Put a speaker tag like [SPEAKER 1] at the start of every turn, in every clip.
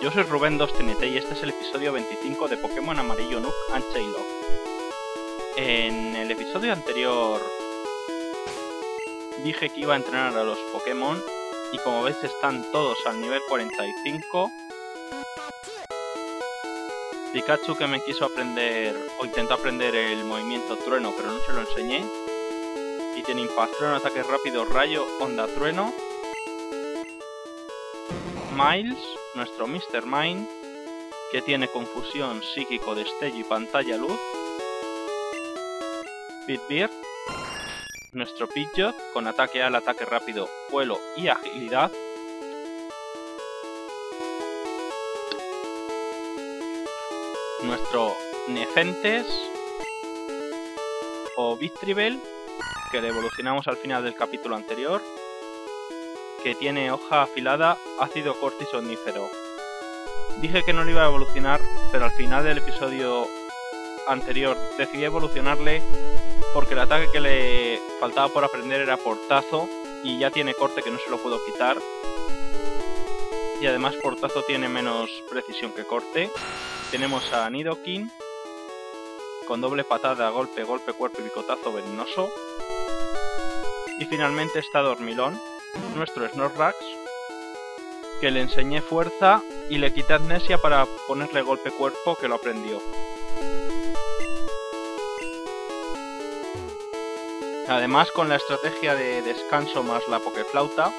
[SPEAKER 1] Yo soy Rubén2TNT y este es el episodio 25 de Pokémon Amarillo Nook and Chaylock. En el episodio anterior dije que iba a entrenar a los Pokémon y como veis están todos al nivel 45. Pikachu, que me quiso aprender o intentó aprender el movimiento trueno pero no se lo enseñé, y tiene Impact Trueno, ataque rápido, rayo, onda trueno. Miles, nuestro Mr. Mime, que tiene confusión, psíquico, destello y pantalla luz. Bitbeard, nuestro Pidgeot, con ataque al ataque rápido, vuelo y agilidad. Nuestro Nefentes o Victreebel, que le evolucionamos al final del capítulo anterior, que tiene hoja afilada, ácido cortisonífero. Dije que no lo iba a evolucionar, pero al final del episodio anterior decidí evolucionarle porque el ataque que le faltaba por aprender era portazo y ya tiene corte que no se lo puedo quitar. Y además portazo tiene menos precisión que corte. Tenemos a Nidoking con doble patada, golpe, golpe, cuerpo y picotazo venenoso. Y finalmente está Dormilón, nuestro Snorlax, que le enseñé fuerza y le quité amnesia para ponerle golpe cuerpo, que lo aprendió. Además, con la estrategia de descanso más la Pokéflauta,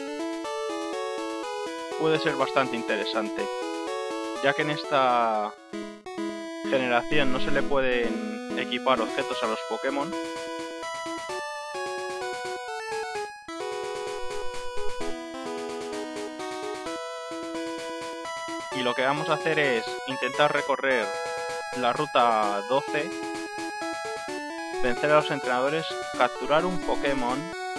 [SPEAKER 1] puede ser bastante interesante, ya que en esta generación no se le pueden equipar objetos a los Pokémon. Y lo que vamos a hacer es intentar recorrer la ruta 12, vencer a los entrenadores, capturar un Pokémon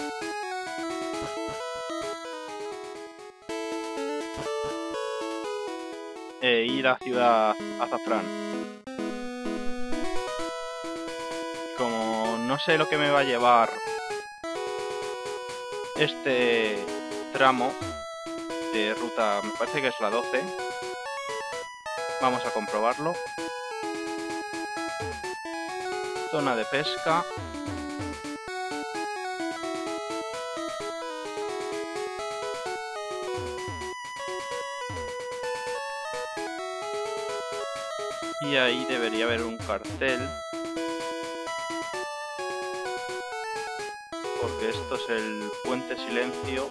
[SPEAKER 1] e ir a Ciudad Azafrán. Como no sé lo que me va a llevar este tramo de ruta, me parece que es la 12, vamos a comprobarlo. Zona de pesca. Y ahí debería haber un cartel, porque esto es el Puente Silencio.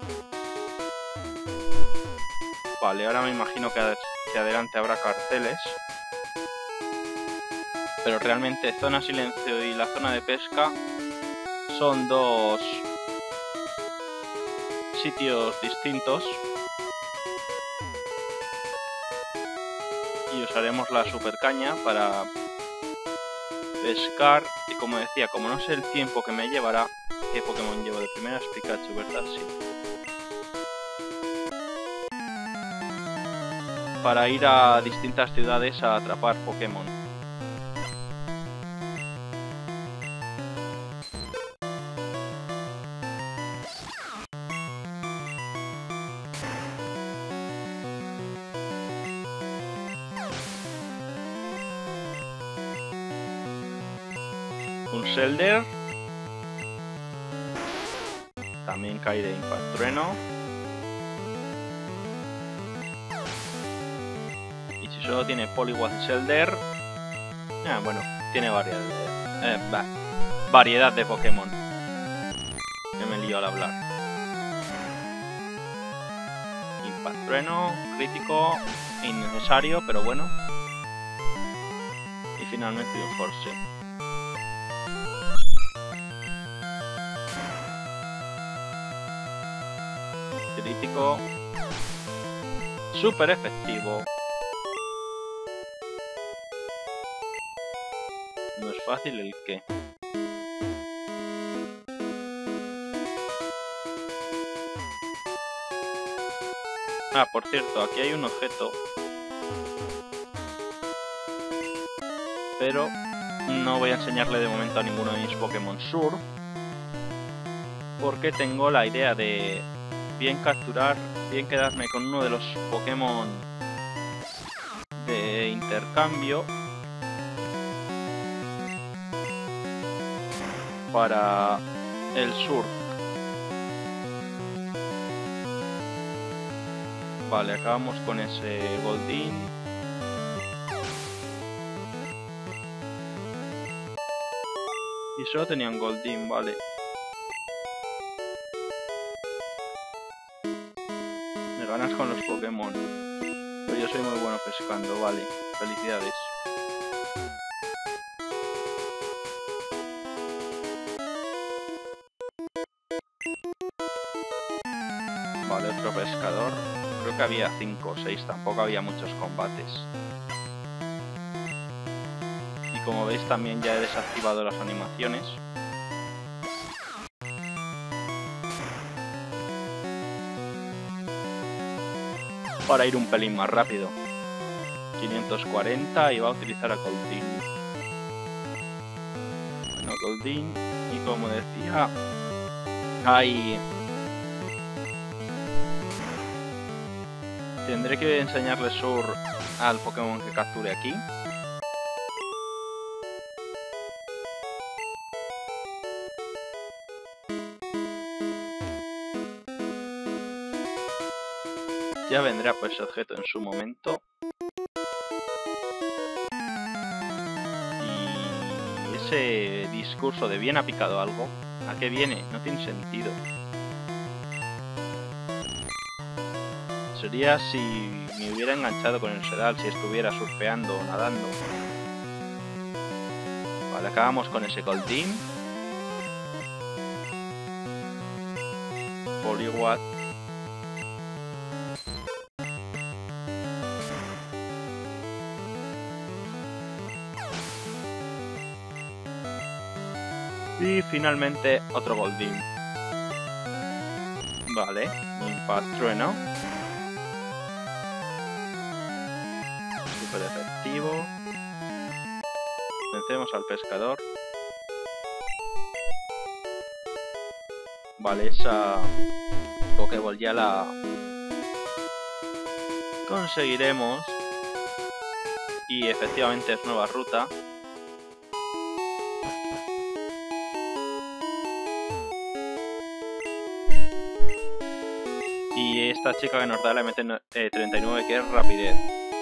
[SPEAKER 1] Vale, ahora me imagino que adelante habrá carteles, pero realmente Zona Silencio y la zona de pesca son dos sitios distintos. Y usaremos la super caña para pescar. Y como decía, como no sé el tiempo que me llevará, ¿qué Pokémon llevo de primeras? Pikachu, ¿verdad? Sí. Para ir a distintas ciudades a atrapar Pokémon. Un Shellder. También cae de Impact Trueno. Y si solo tiene Poliwag y Shellder, bueno, tiene variedad de Pokémon. Que me lío al hablar. Impact Trueno, crítico, innecesario, pero bueno. Y finalmente un Horsey. Crítico, súper efectivo. No es fácil el que. Ah, por cierto, aquí hay un objeto, pero no voy a enseñarle de momento a ninguno de mis Pokémon Sur, porque tengo la idea de bien capturar, bien quedarme con uno de los Pokémon intercambio para el sur. Vale, acabamos con ese Goldeen. Y solo tenían Goldeen, vale. Me ganas con los Pokémon. Pero yo soy muy bueno pescando, vale. Felicidades. Vale, otro pescador. Creo que había 5 o 6, tampoco había muchos combates. Y como veis también ya he desactivado las animaciones. Para ir un pelín más rápido. 540 y va a utilizar a Goldeen. Bueno, Goldeen. Y como decía, hay... Tendré que enseñarle Sur al Pokémon que capture aquí. Ya vendrá por ese objeto en su momento. Y ese discurso de bien ha picado algo, ¿a qué viene? No tiene sentido. Sería si me hubiera enganchado con el sedal, si estuviera surfeando o nadando. Vale, acabamos con ese Goldeen. Poliwag. Y finalmente otro Goldeen. Vale, Impact Trueno. Súper efectivo. Vencemos al pescador. Vale, esa Pokéball ya la conseguiremos. Y efectivamente es nueva ruta. Y esta chica que nos da la MT39, que es rapidez.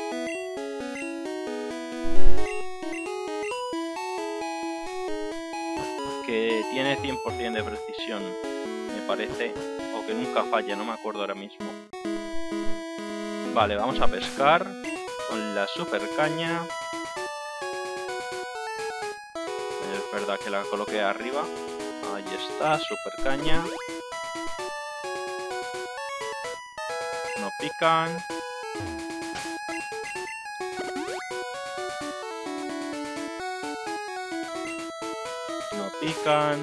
[SPEAKER 1] Que tiene 100% de precisión, me parece. O que nunca falla, no me acuerdo ahora mismo. Vale, vamos a pescar con la super caña. Es verdad que la coloqué arriba. Ahí está, super caña. No pican. No pican.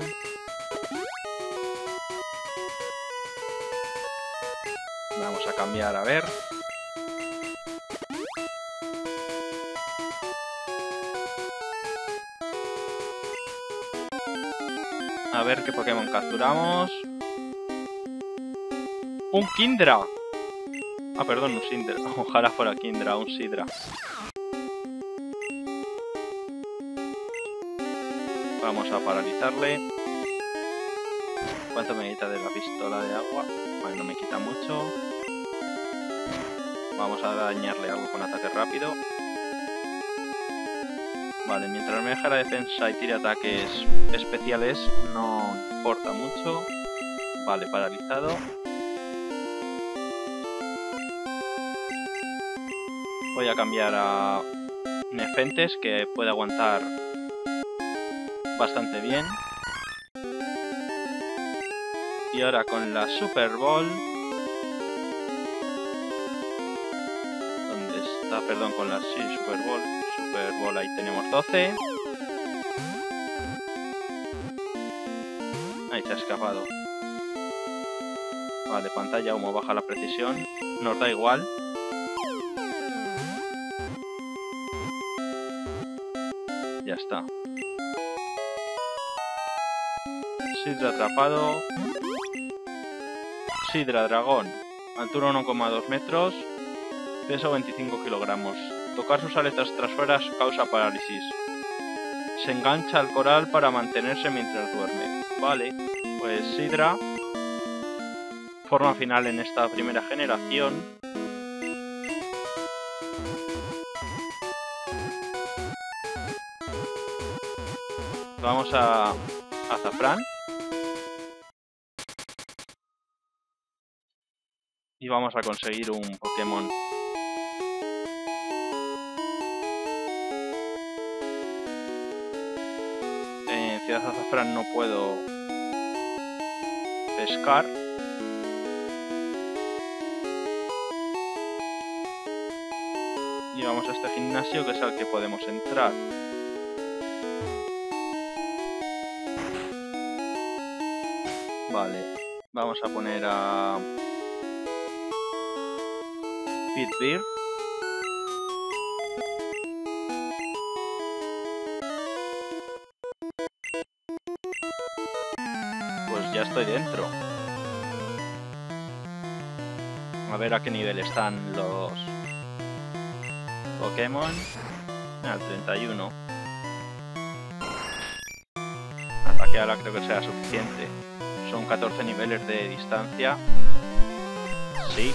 [SPEAKER 1] Vamos a cambiar a ver. A ver qué Pokémon capturamos. ¡Un Kindra! Ah, perdón, un Sidra. Ojalá fuera Kindra, un Sidra. Vamos a paralizarle. ¿Cuánto me quita de la pistola de agua? Vale, no me quita mucho. Vamos a dañarle algo con ataque rápido. Vale, mientras me deja la defensa y tire ataques especiales, no importa mucho. Vale, paralizado. Voy a cambiar a Nefentes, que puede aguantar bastante bien. Y ahora con la Super Ball. ¿Dónde está? Perdón, con la Super Ball. Super Ball, ahí tenemos 12. Ahí se ha escapado. Vale, pantalla humo, baja la precisión. Nos da igual. Ya está. Sidra atrapado. Sidra dragón. Altura 1,2 metros. Peso 25 kilogramos. Tocar sus aletas traseras causa parálisis. Se engancha al coral para mantenerse mientras duerme. Vale, pues Sidra. Forma final en esta primera generación. Vamos a Azafrán. Y vamos a conseguir un Pokémon. En Ciudad Azafrán no puedo pescar. Y vamos a este gimnasio, que es al que podemos entrar. Vale, vamos a poner a Pitbeer. Pues ya estoy dentro. A ver a qué nivel están los Pokémon. Al 31. Ataque ala creo que será suficiente. Son 14 niveles de distancia. Sí.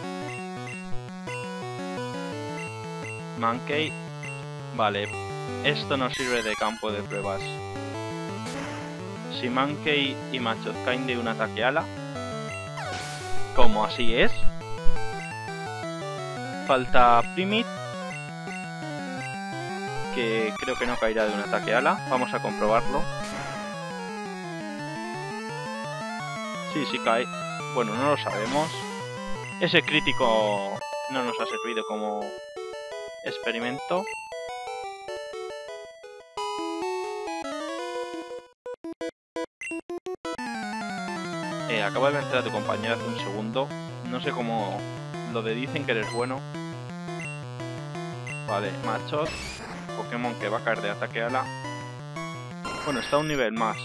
[SPEAKER 1] Mankey. Vale. Esto nos sirve de campo de pruebas. Si Mankey y Machop caen de un ataque ala, como así es, falta Primit, que creo que no caerá de un ataque ala. Vamos a comprobarlo. Sí cae. Bueno, no lo sabemos. Ese crítico no nos ha servido como experimento. Acabo de vencer a tu compañero hace un segundo. No sé cómo lo de dicen que eres bueno. Vale, Machop. Pokémon que va a caer de ataque ala. Bueno, está a un nivel más.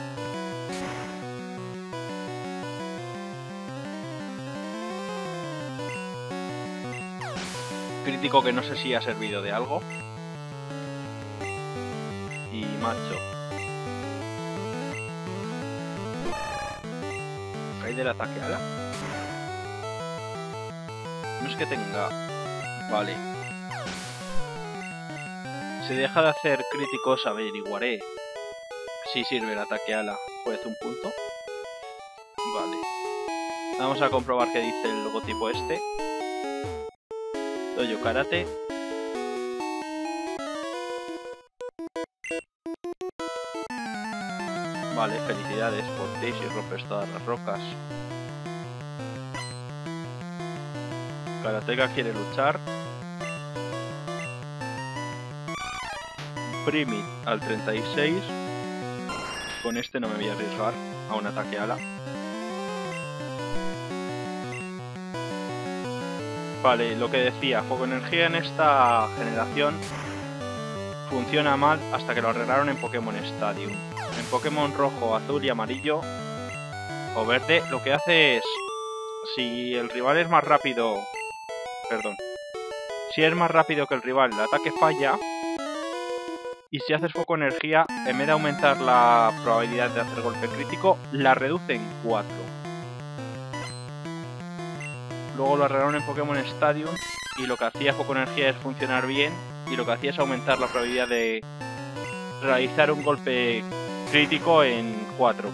[SPEAKER 1] Crítico que no sé si ha servido de algo. Y Machop. ¿Cae del ataque ala? No es que tenga... Vale. Si deja de hacer críticos, averiguaré si sirve el ataque ala. Juez un punto. Vale. Vamos a comprobar qué dice el logotipo este. Dojo Karate. Vale, felicidades por ti si rompes todas las rocas. Karateka quiere luchar. Primit al 36. Con este no me voy a arriesgar a un ataque ala. Vale, lo que decía, Fuego Energía en esta generación funciona mal hasta que lo arreglaron en Pokémon Stadium. En Pokémon rojo, azul y amarillo o verde, lo que hace es, si el rival es más rápido, si es más rápido que el rival, el ataque falla. Y si haces Foco Energía, en vez de aumentar la probabilidad de hacer golpe crítico, la reduce en 4. Luego lo arreglaron en Pokémon Stadium y lo que hacía Foco Energía es funcionar bien y lo que hacía es aumentar la probabilidad de realizar un golpe crítico en 4.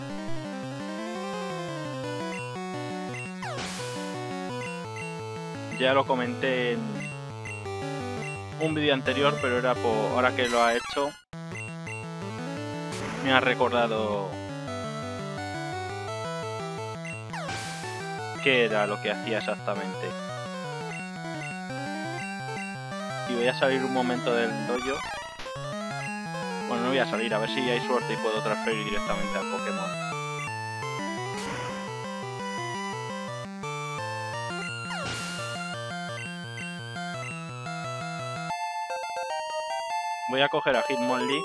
[SPEAKER 1] Ya lo comenté en un vídeo anterior, pero era por ahora que lo ha hecho me ha recordado qué era lo que hacía exactamente. Y voy a salir un momento del dojo. Bueno, no voy a salir, a ver si hay suerte y puedo transferir directamente al Pokémon. Voy a coger a Hitmonlee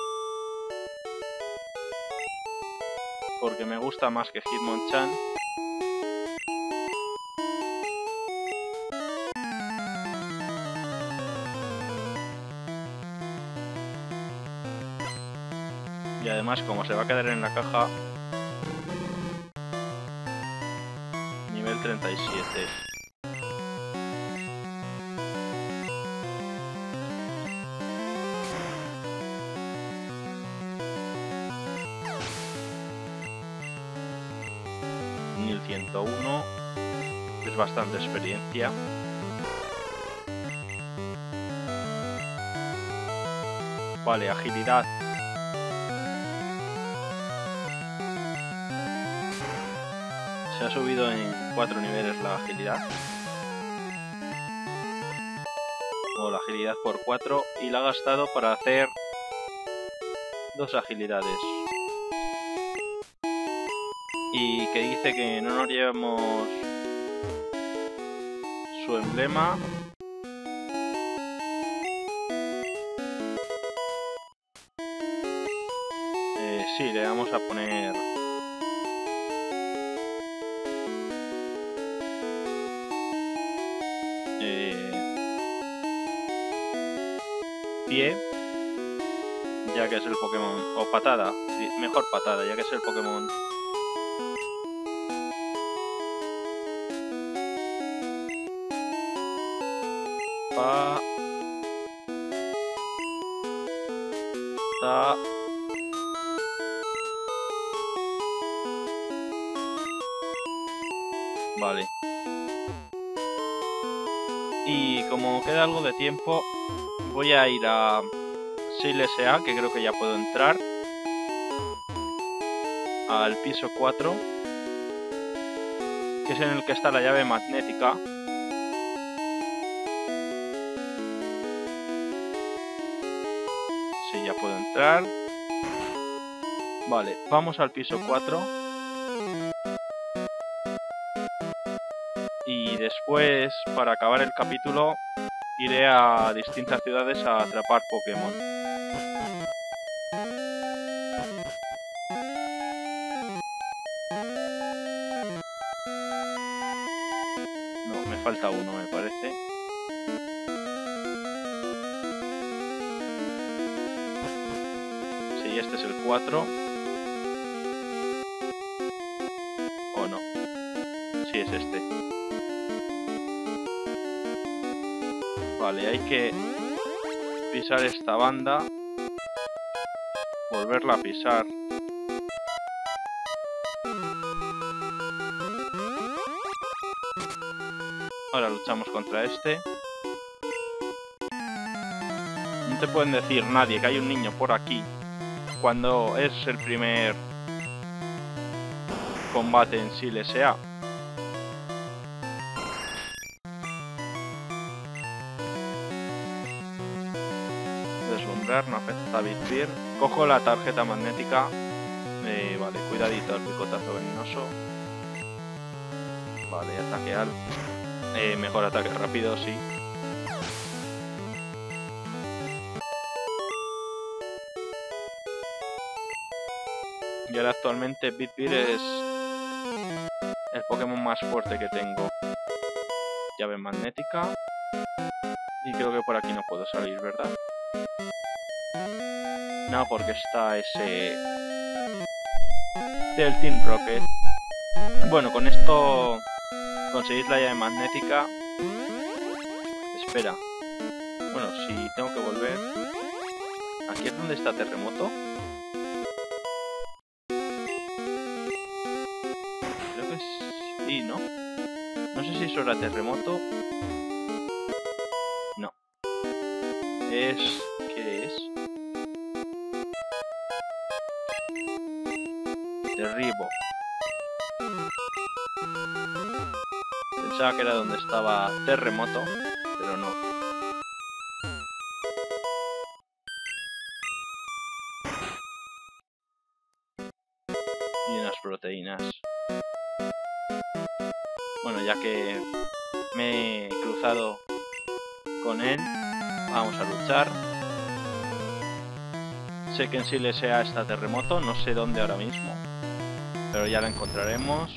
[SPEAKER 1] porque me gusta más que Hitmonchan. Y además, como se va a quedar en la caja, nivel 37. Nivel 101. Es bastante experiencia. Vale, agilidad. Se ha subido en 4 niveles la agilidad. O la agilidad por 4. Y la ha gastado para hacer 2 agilidades. Y que dice que no nos llevemos su emblema. Sí, le vamos a poner pie, ya que es el Pokémon, o patada, mejor patada, ya que es el Pokémon ta. Vale. Y como queda algo de tiempo, voy a ir a Sail S.A., que creo que ya puedo entrar, al piso 4, que es en el que está la llave magnética. Sí, ya puedo entrar. Vale, vamos al piso 4. Y después, para acabar el capítulo, iré a distintas ciudades a atrapar Pokémon. No, me falta uno, me parece. Sí, este es el 4. ¿O no? Sí, es este. Vale, hay que pisar esta banda, volverla a pisar. Ahora luchamos contra este. No te pueden decir nadie que hay un niño por aquí cuando es el primer combate en Sail S.A. Deslumbrar, no afecta a Bitbir. Cojo la tarjeta magnética. Vale, cuidadito al picotazo venenoso. Vale, ataque al. Mejor ataque rápido, sí. Y ahora actualmente Bitbir es el Pokémon más fuerte que tengo. Llave magnética. Y creo que por aquí no puedo salir, ¿verdad? No, porque está ese del Team Rocket. Bueno, con esto conseguís la llave magnética. Espera. Bueno, si tengo que volver. ¿Aquí es donde está Terremoto? Creo que sí, ¿no? No sé si eso era Terremoto. No. Es... ¿qué es? Derribo. Pensaba que era donde estaba Terremoto, pero no. Y unas proteínas. Bueno, ya que me he cruzado con él, vamos a luchar. Sé que en Sail S.A. está Terremoto, no sé dónde ahora mismo, pero ya la encontraremos.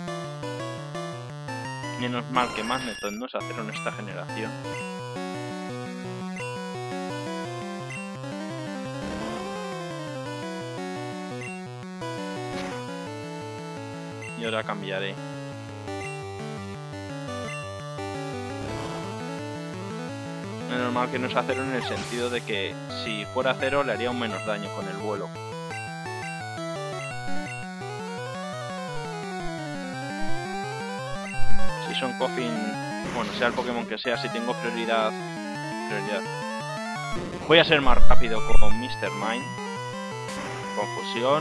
[SPEAKER 1] Menos mal que Magneton no es acero en esta generación. Y ahora cambiaré. Es normal que no es acero en el sentido de que si fuera acero le haría un menos daño con el vuelo. Si son Coffin, bueno, sea el Pokémon que sea, si tengo prioridad. Voy a ser más rápido con Mr. Mime. Confusión.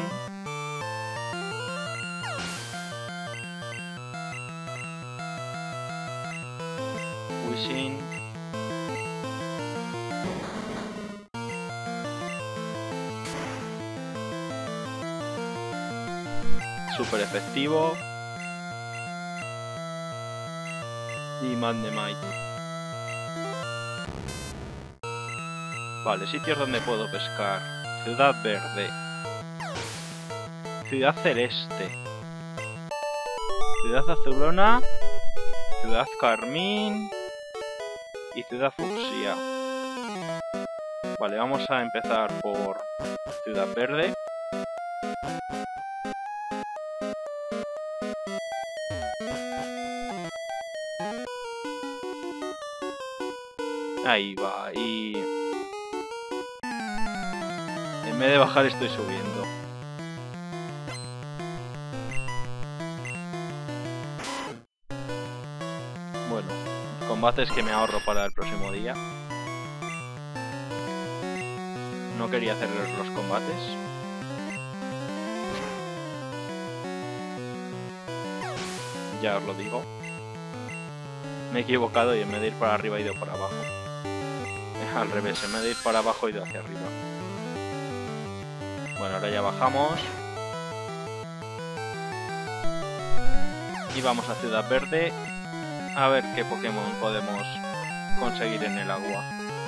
[SPEAKER 1] Wishing. Super efectivo. Y Magnemite. Vale, sitios donde puedo pescar. Ciudad Verde. Ciudad Celeste. Ciudad Azulona. Ciudad Carmín. Y Ciudad Fucsia. Vale, vamos a empezar por Ciudad Verde. Ahí va, y en vez de bajar estoy subiendo. Bueno, combates que me ahorro para el próximo día. No quería hacer los combates. Ya os lo digo. Me he equivocado y en vez de ir para arriba he ido para abajo. Al revés, en vez de ir para abajo he ido hacia arriba. Bueno, ahora ya bajamos. Y vamos a Ciudad Verde. A ver qué Pokémon podemos conseguir en el agua.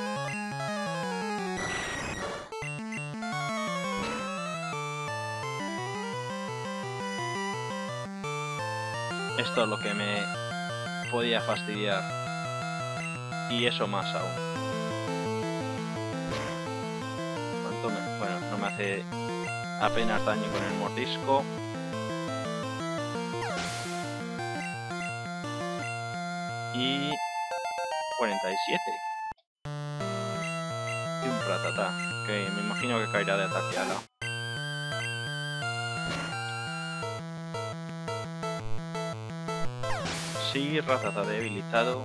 [SPEAKER 1] Esto es lo que me podía fastidiar. Y eso más aún. Bueno, no me hace apenas daño con el mordisco. Y 47. Y un Rattata, que me imagino que caerá de ataque ala. Sí, Rattata debilitado.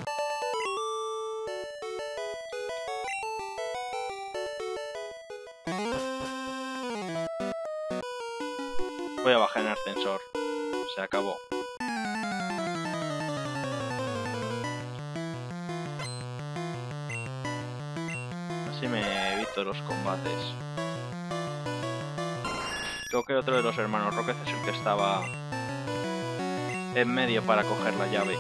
[SPEAKER 1] Voy a bajar en ascensor. Se acabó. Así me evito los combates. Creo que otro de los hermanos Rocket es el que estaba en medio para coger la llave.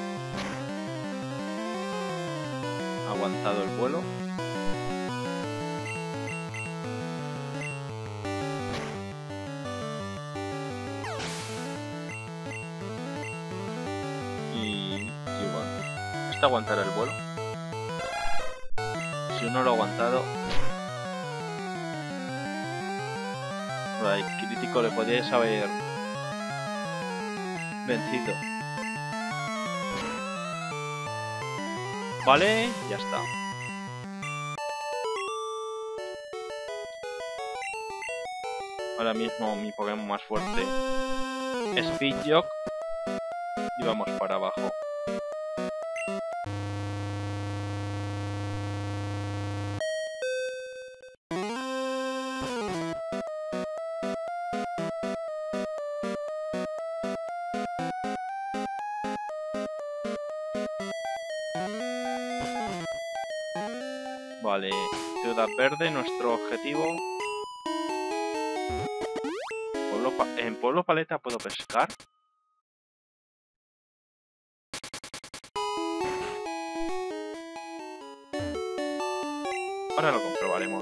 [SPEAKER 1] Ha aguantado el vuelo. Aguantar el vuelo. Si uno lo ha aguantado, el crítico le podríais haber vencido. Vale, ya está. Ahora mismo mi Pokémon más fuerte es Pidgeot y vamos para abajo. Vale, Ciudad Verde, nuestro objetivo. ¿En Pueblo Paleta puedo pescar? Ahora lo comprobaremos.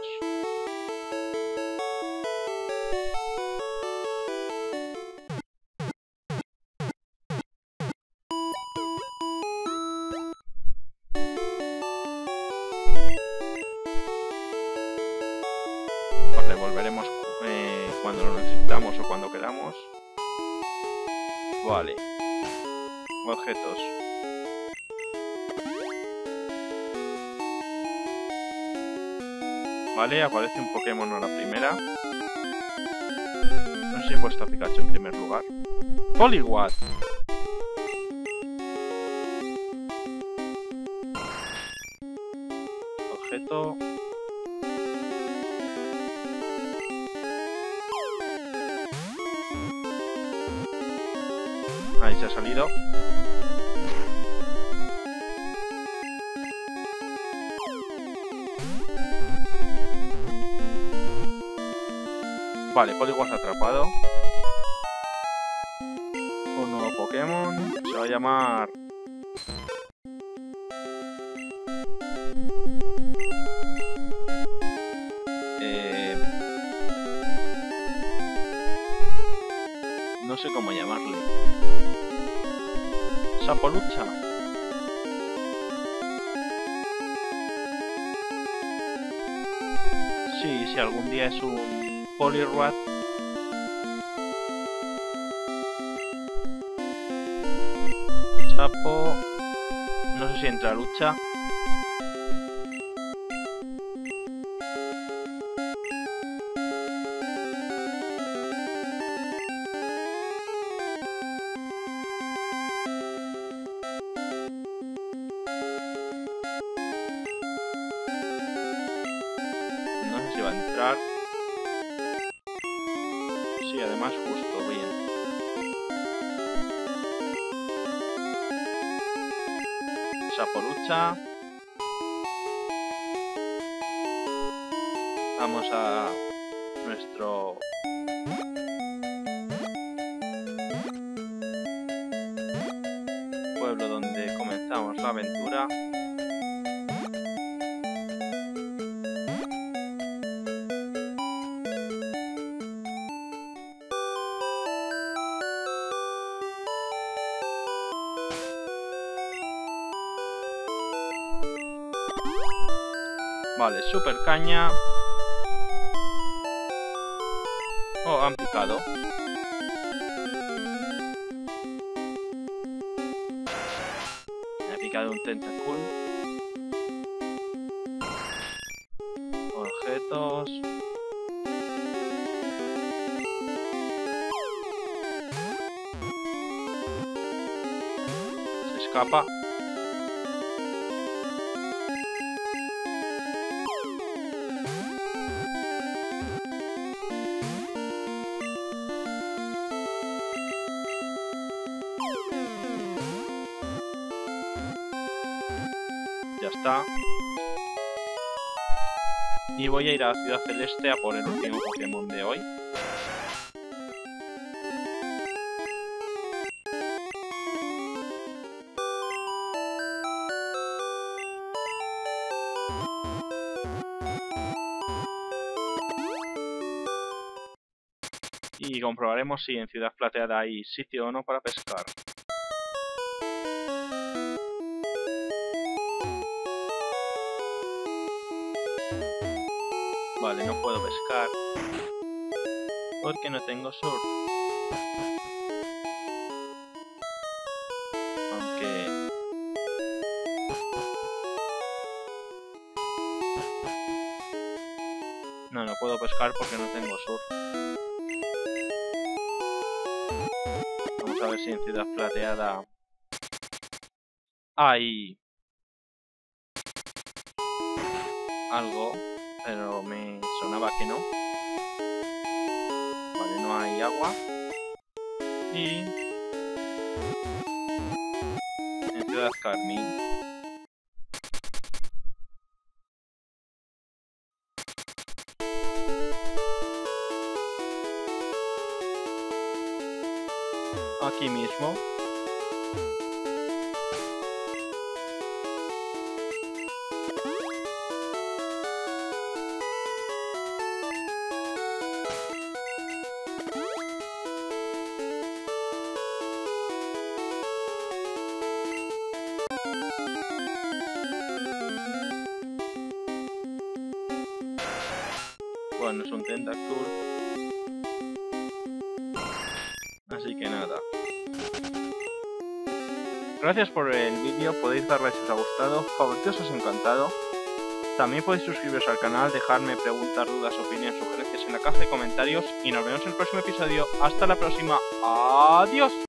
[SPEAKER 1] Vale, volveremos cuando lo necesitamos o cuando queramos. Vale. Objetos. Vale, aparece un Pokémon a la primera. No sé si he puesto a Pikachu en primer lugar. Poliwag. Objeto. Ahí se ha salido. Vale, Poliwag atrapado. Un nuevo Pokémon. Se va a llamar... No sé cómo llamarle. Sapolucha. Sí, si algún día es un Poliwag. Sapo. No sé si entra a lucha. No sé si va a entrar. Sí, además justo, bien. Sapolucha. Vamos a nuestro pueblo donde comenzamos la aventura. Vale, super caña. Oh, han picado. Me ha picado un Tentacool. Objetos. Se escapa. Ya está. Y voy a ir a la Ciudad Celeste a por el último Pokémon de hoy. Y comprobaremos si en Ciudad Plateada hay sitio o no para pescar. Vale, no puedo pescar porque no tengo surf. Aunque... No puedo pescar porque no tengo surf. Vamos a ver si en Ciudad Plateada hay algo, pero me sonaba que no. Vale, no hay agua. Y en Ciudad Carmín. Aquí mismo. Bueno, es un Tentacool. Así que nada. Gracias por el vídeo, podéis darle si os ha gustado, favoritos si os ha encantado. También podéis suscribiros al canal, dejarme preguntas, dudas, opiniones, sugerencias en la caja de comentarios y nos vemos en el próximo episodio. Hasta la próxima, adiós.